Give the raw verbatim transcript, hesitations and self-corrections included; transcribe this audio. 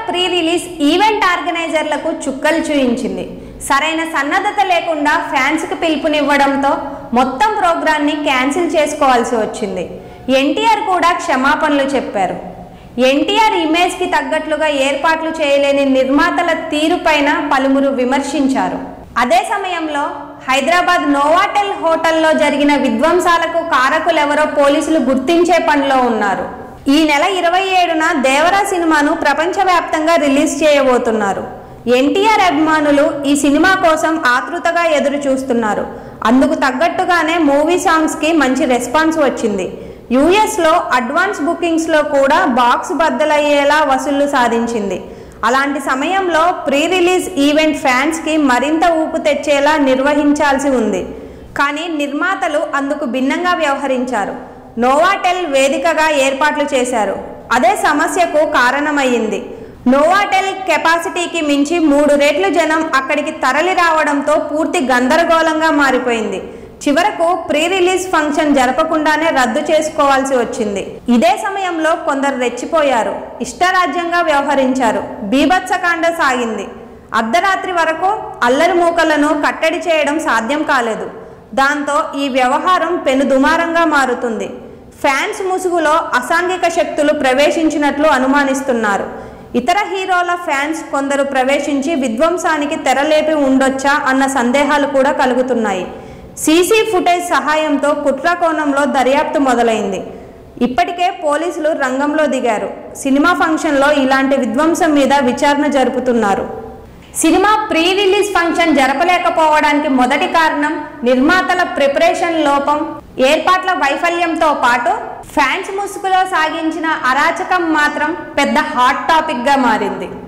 Pre release event ఆర్గనైజర్లకు చుక్కలు చూయించింది. సరైన సన్నద్ధత లేకుండా ఫ్యాన్స్కి పిలుపునివ్వడంతో మొత్తం ప్రోగ్రాన్ని క్యాన్సిల్ చేసుకోవాల్సి వచ్చింది. ఎన్టీఆర్ కూడా క్షమాపణలు చెప్పారు. ఎన్టీఆర్ ఇమేజ్కి తగ్గట్లుగా ఏర్పాట్లు చేయలేని నిర్మాతల తీరుపైన పలువురు విమర్శించారు. అదే సమయంలో హైదరాబాద్ నోవాటెల్ హోటల్లో జరిగిన విధ్వంసాలకు కారకులెవరో పోలీసులు గుర్తించే పనిలో ఉన్నారు. ఈ నెల ఇరవై ఏడున దేవరా సినిమాను ప్రపంచవ్యాప్తంగా రిలీజ్ చేయబోతున్నారు. ఎన్టీఆర్ అభిమానులు ఈ సినిమా కోసం ఆతృతగా ఎదురు చూస్తున్నారు. అందుకు తగ్గట్టుగానే మూవీ సాంగ్స్కి మంచి రెస్పాన్స్ వచ్చింది. యూఎస్లో అడ్వాన్స్ బుకింగ్స్లో కూడా బాక్స్ బద్దలయ్యేలా వసూళ్లు సాధించింది. అలాంటి సమయంలో ప్రీ రిలీజ్ ఈవెంట్ ఫ్యాన్స్కి మరింత ఊపు తెచ్చేలా నిర్వహించాల్సి ఉంది. కానీ నిర్మాతలు అందుకు భిన్నంగా వ్యవహరించారు. నోవాటెల్ వేదికగా ఏర్పాట్లు చేశారు. అదే సమస్యకు కారణమయ్యింది. నోవాటెల్ కెపాసిటీకి మించి మూడు రెట్లు జనం అక్కడికి తరలి రావడంతో పూర్తి గందరగోళంగా మారిపోయింది. చివరకు ప్రీ రిలీజ్ ఫంక్షన్ జరపకుండానే రద్దు చేసుకోవాల్సి వచ్చింది. ఇదే సమయంలో కొందరు రెచ్చిపోయారు, ఇష్టరాజ్యంగా వ్యవహరించారు. బీభత్సకాండ సాగింది. అర్ధరాత్రి వరకు అల్లరి మూకలను కట్టడి చేయడం సాధ్యం కాలేదు. దాంతో ఈ వ్యవహారం పెనుదుమారంగా మారుతుంది. ఫ్యాన్స్ ముసుగులో అసాంఘిక శక్తులు ప్రవేశించినట్లు అనుమానిస్తున్నారు. ఇతర హీరోల ఫ్యాన్స్ కొందరు ప్రవేశించి విధ్వంసానికి తెరలేపి ఉండొచ్చా అన్న సందేహాలు కూడా కలుగుతున్నాయి. సీసీ ఫుటేజ్ సహాయంతో కుట్ర కోణంలో దర్యాప్తు మొదలైంది. ఇప్పటికే పోలీసులు రంగంలో దిగారు. సినిమా ఫంక్షన్లో ఇలాంటి విధ్వంసం మీద విచారణ జరుపుతున్నారు. సినిమా ప్రీ రిలీజ్ ఫంక్షన్ జరపలేకపోవడానికి మొదటి కారణం నిర్మాతల ప్రిపరేషన్ లోపం, ఏర్పాట్ల వైఫల్యంతో పాటు ఫ్యాన్స్ ముసుగులో సాగించిన అరాచకం మాత్రం పెద్ద హాట్ టాపిక్గా మారింది.